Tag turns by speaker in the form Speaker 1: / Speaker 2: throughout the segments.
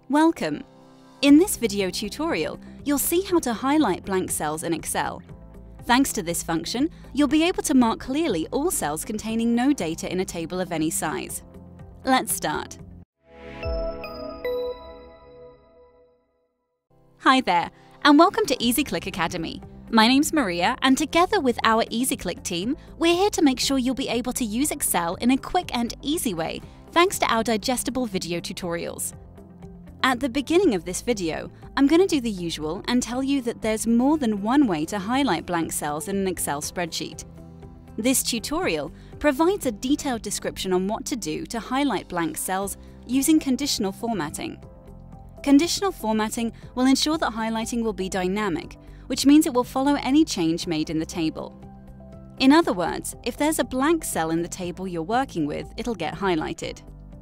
Speaker 1: Welcome! In this video tutorial, you'll see how to highlight blank cells in Excel. Thanks to this function, you'll be able to mark clearly all cells containing no data in a table of any size. Let's start. Hi there, and welcome to EasyClick Academy. My name's Maria, and together with our EasyClick team, we're here to make sure you'll be able to use Excel in a quick and easy way, thanks to our digestible video tutorials. At the beginning of this video, I'm going to do the usual and tell you that there's more than one way to highlight blank cells in an Excel spreadsheet. This tutorial provides a detailed description on what to do to highlight blank cells using conditional formatting. Conditional formatting will ensure that highlighting will be dynamic, which means it will follow any change made in the table. In other words, if there's a blank cell in the table you're working with, it'll get highlighted.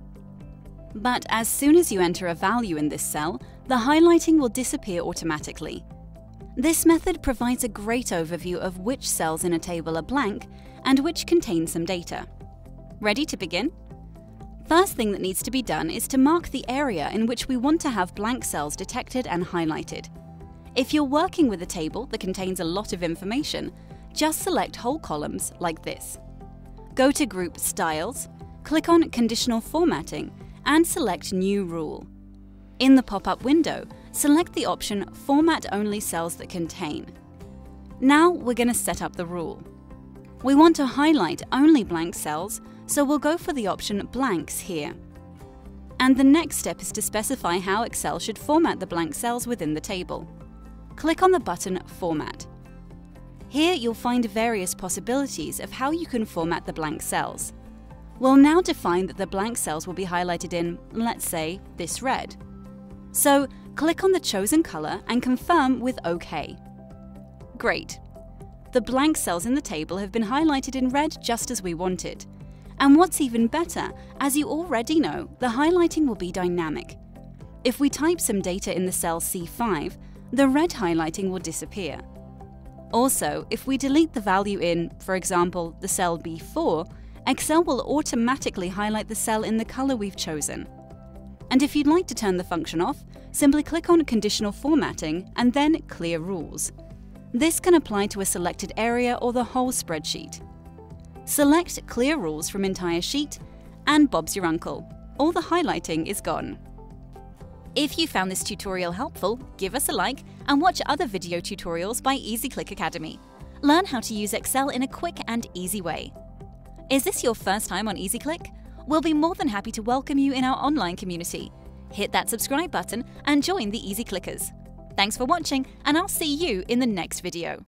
Speaker 1: But as soon as you enter a value in this cell, the highlighting will disappear automatically. This method provides a great overview of which cells in a table are blank and which contain some data. Ready to begin? First thing that needs to be done is to mark the area in which we want to have blank cells detected and highlighted. If you're working with a table that contains a lot of information, just select whole columns like this. Go to Group Styles, click on Conditional Formatting, and select New Rule. In the pop-up window, select the option Format Only Cells That Contain. Now we're going to set up the rule. We want to highlight only blank cells, so we'll go for the option Blanks here. And the next step is to specify how Excel should format the blank cells within the table. Click on the button Format. Here you'll find various possibilities of how you can format the blank cells. We'll now define that the blank cells will be highlighted in, let's say, this red. So click on the chosen color and confirm with OK. Great! The blank cells in the table have been highlighted in red just as we wanted. And what's even better, as you already know, the highlighting will be dynamic. If we type some data in the cell C5, the red highlighting will disappear. Also, if we delete the value in, for example, the cell B4, Excel will automatically highlight the cell in the color we've chosen. And if you'd like to turn the function off, simply click on Conditional Formatting and then Clear Rules. This can apply to a selected area or the whole spreadsheet. Select Clear Rules from entire sheet, and Bob's your uncle. All the highlighting is gone. If you found this tutorial helpful, give us a like and watch other video tutorials by EasyClick Academy. Learn how to use Excel in a quick and easy way. Is this your first time on EasyClick? We'll be more than happy to welcome you in our online community. Hit that subscribe button and join the EasyClickers. Thanks for watching, and I'll see you in the next video.